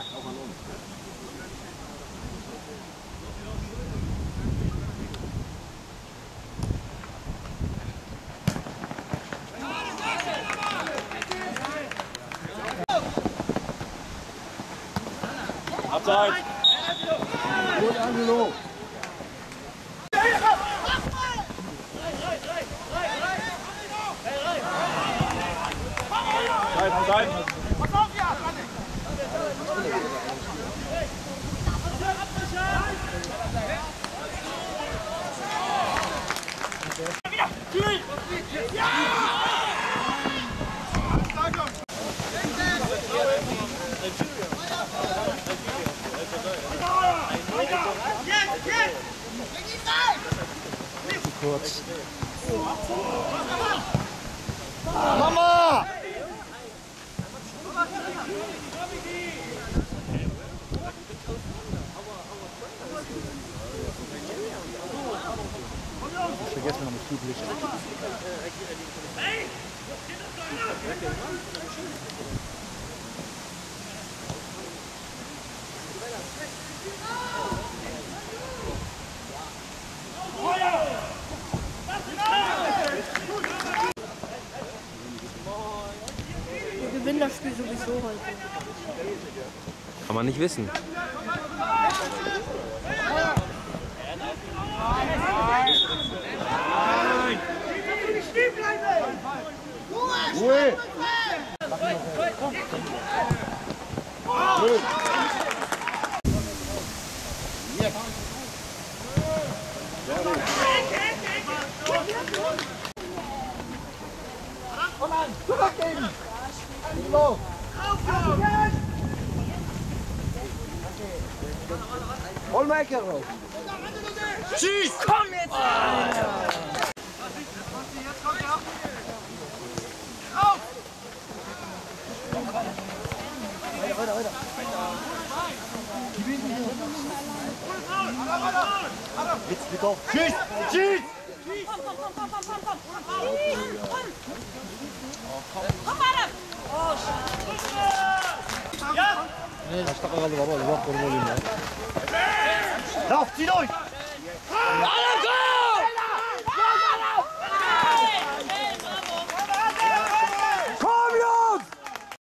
auch an uns. Abseits! Gut, Angelo! Rein! Kurz. Mama! Ich vergesse noch das Flutlicht. Wir gewinnen das Spiel sowieso heute. Kann man nicht wissen. Ruhe! Komm an! Zurückgeben! Los! Hol mal Ecke raus! Schieß! Komm jetzt! Weiter! Jetzt bitte auf! Schieß! Schieß! Komm, Adam! Lauf, zieh durch! Adam,